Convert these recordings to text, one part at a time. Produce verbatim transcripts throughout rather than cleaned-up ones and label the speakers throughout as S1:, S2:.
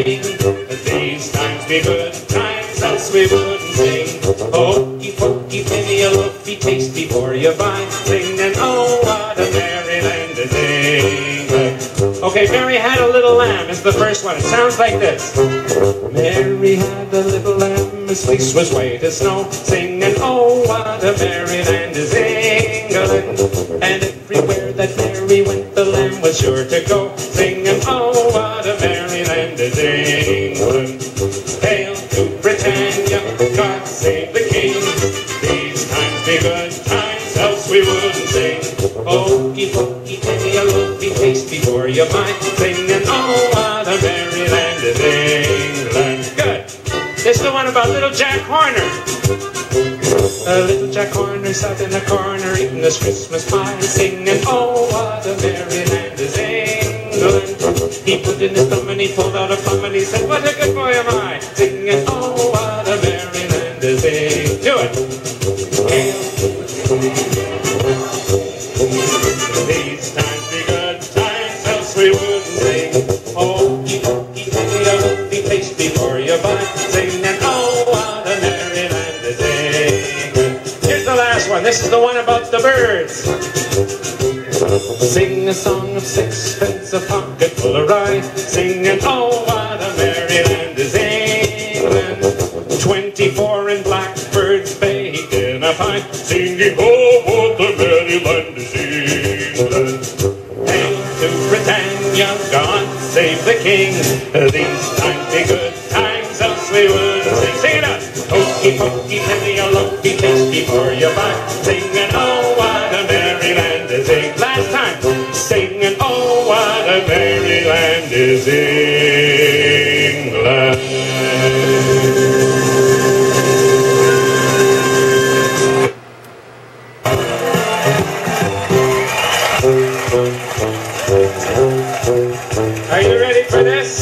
S1: king. These times be good times, else we wouldn't sing. Hokey pokey, penny a loafy, taste before you buy. Singing, oh, what a merry land is England. Okay, Mary had a little lamb is the first one. It sounds like this. Mary had a little lamb, his fleece was white as snow. Singing, oh, what a merry land is England. And everywhere that Mary went, the lamb was sure to go. Singing, oh, what a merry land is England. Hail to Britannia, God save the King. These times be good times, else we wouldn't sing. Hokey pokey, penny a loafy, taste before you buy. Singing, oh, what a merry land is England. Good. This is the one about little Jack Horner. A little Jack Horner sat in a corner eating his Christmas pie, singing, oh, what a merry land is England. He put in his thumb and he pulled out a plum and he said, what a good boy am I, singing, oh, what a merry land is England. Do it. These times be good times, else we wouldn't sing. Hokey pokey, penny a loafy, taste before you buy. Singing, oh, what a merry land is England. Here's the last one. This is the one about the birds. Sing a song of sixpence, a pocket full of rye. Singing, oh, what a merry land is England. Twenty-four in blackbirds baked in a pie. Singing, oh, what a merry land is England. Hail to Britannia, God save the King. These times be good times, else we would sing. Sing it out. Hokey pokey, penny a loafy, taste before you buy. Singing, oh, what a merry land is England. Last time. Singing, oh, what a merry land is England. Are you ready for this?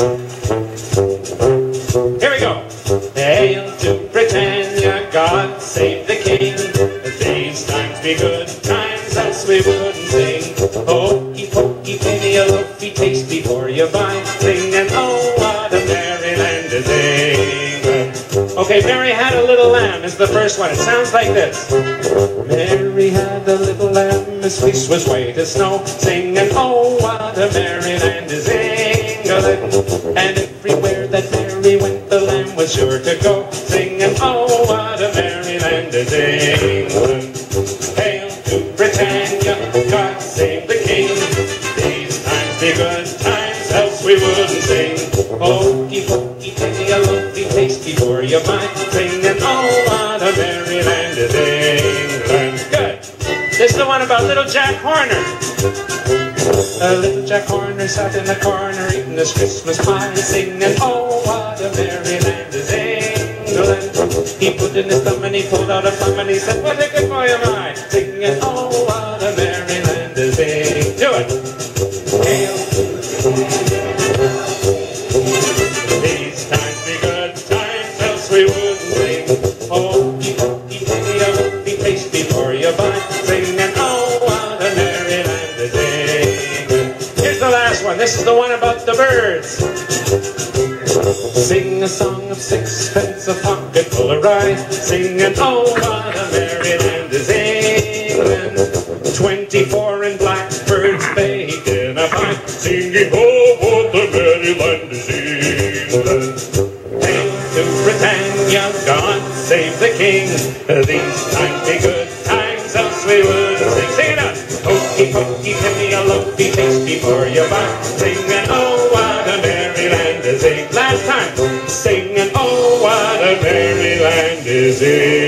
S1: Here we go. Hail to Britannia, God save the King. These times be good times, else we wouldn't sing. Hokey pokey, penny a loafy, taste before you buy. Singing, oh, what a merry land is England. Okay, Mary had a little lamb is the first one. It sounds like this. Mary had a little lamb, his fleece was white as snow. Singing, oh, what a merry land is England. And everywhere that Mary went, the lamb was sure to go. Singing, oh, what a merry land is England. Hail to Britannia, God save the King. These times be good times, else we wouldn't sing. Hokey pokey, penny a loafy, taste before you buy. Singing, oh, what a merry land is England. Good. This is the one about little Jack Horner. A little Jack Horner sat in a corner eating his Christmas pie, singing, oh, what a merry land is England. He put in his thumb and he pulled out a plum and he said, what a good boy am I, singing, oh, what a merry land is England. Do it. Hail. These times be good times, else we wouldn't sing. Hokey pokey, penny a loafy, taste before you buy. Singing, oh, what a merry land is England. Here's the last one. This is the one about the birds. Sing a song of sixpence, a pocket full of rye. Singing, oh, what a merry land is England. Twenty-four in blackbirds baked in a pie. Singing, oh, what a merry land is England. Hail to Britannia, God save the King. These times be good times, else we would sing. Sing it out. Hokey pokey, penny a loafy, taste before you buy. Singing, oh, what a merry land is England. Last time. Singing, oh, what a merry land is England.